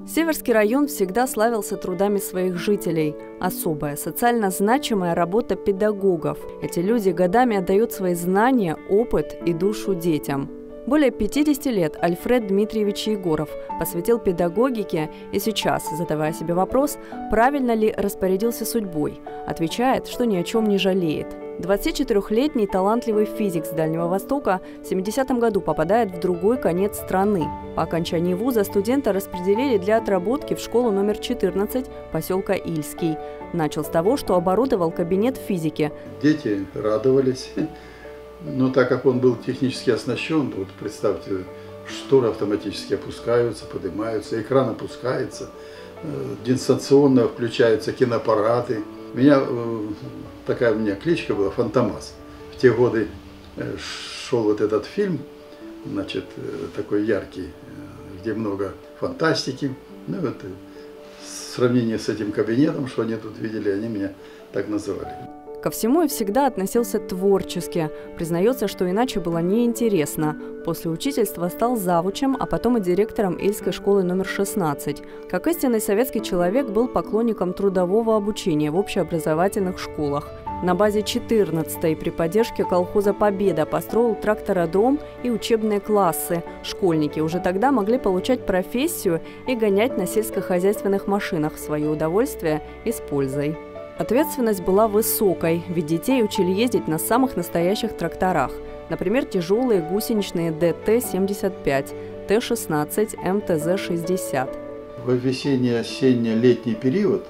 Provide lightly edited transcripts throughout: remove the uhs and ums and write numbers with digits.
Северский район всегда славился трудами своих жителей. Особая, социально значимая работа педагогов. Эти люди годами отдают свои знания, опыт и душу детям. Более 50 лет Альфред Дмитриевич Егоров посвятил педагогике и сейчас, задавая себе вопрос, правильно ли распорядился судьбой, отвечает, что ни о чем не жалеет. 24-летний талантливый физик с Дальнего Востока в 70-м году попадает в другой конец страны. По окончании вуза студента распределили для отработки в школу номер 14 поселка Ильский. Начал с того, что оборудовал кабинет физики. Дети радовались. Но так как он был технически оснащен, вот представьте, шторы автоматически опускаются, поднимаются, экран опускается, дистанционно включаются киноаппараты. Такая у меня кличка была «Фантомас». В те годы шел вот этот фильм, значит, такой яркий, где много фантастики. Ну, вот, в сравнении с этим кабинетом, что они тут видели, они меня так называли. Ко всему и всегда относился творчески. Признается, что иначе было неинтересно. После учительства стал завучем, а потом и директором Ильской школы номер 16. Как истинный советский человек, был поклонником трудового обучения в общеобразовательных школах. На базе 14-й при поддержке колхоза «Победа» построил трактородром и учебные классы. Школьники уже тогда могли получать профессию и гонять на сельскохозяйственных машинах в свое удовольствие и с пользой. Ответственность была высокой, ведь детей учили ездить на самых настоящих тракторах. Например, тяжелые гусеничные ДТ-75, Т-16, МТЗ-60. В весенне-осенне-летний период,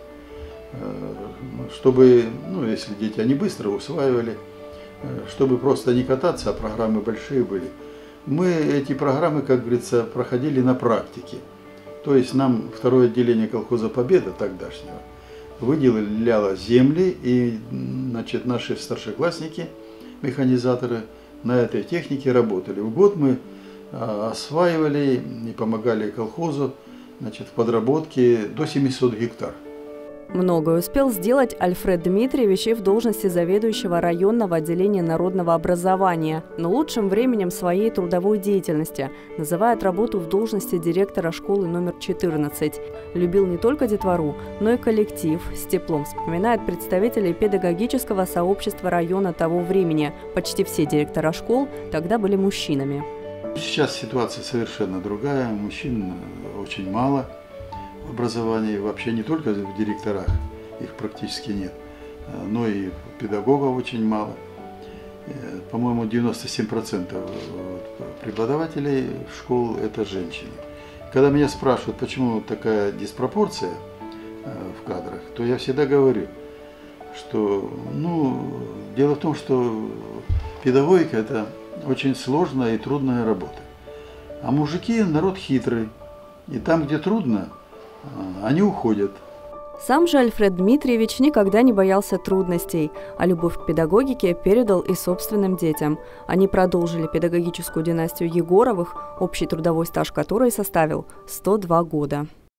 чтобы, если дети, они быстро усваивали, чтобы просто не кататься, а программы большие были, мы эти программы, как говорится, проходили на практике. То есть нам второе отделение колхоза «Победа» тогдашнего выделяло земли, и, значит, наши старшеклассники, механизаторы, на этой технике работали. В год мы осваивали и помогали колхозу, значит, в подработке до 700 гектар. Многое успел сделать Альфред Дмитриевич и в должности заведующего районного отделения народного образования. Но лучшим временем своей трудовой деятельности называет работу в должности директора школы номер 14. Любил не только детвору, но и коллектив. С теплом вспоминает представителей педагогического сообщества района того времени. Почти все директора школ тогда были мужчинами. Сейчас ситуация совершенно другая. Мужчин очень мало. В образовании вообще не только в директорах, их практически нет, но и педагогов очень мало. По-моему, 97% преподавателей школ – это женщины. Когда меня спрашивают, почему такая диспропорция в кадрах, то я всегда говорю, что дело в том, что педагогика – это очень сложная и трудная работа. А мужики – народ хитрый, и там, где трудно, они уходят. Сам же Альфред Дмитриевич никогда не боялся трудностей, а любовь к педагогике передал и собственным детям. Они продолжили педагогическую династию Егоровых, общий трудовой стаж которой составил 102 года.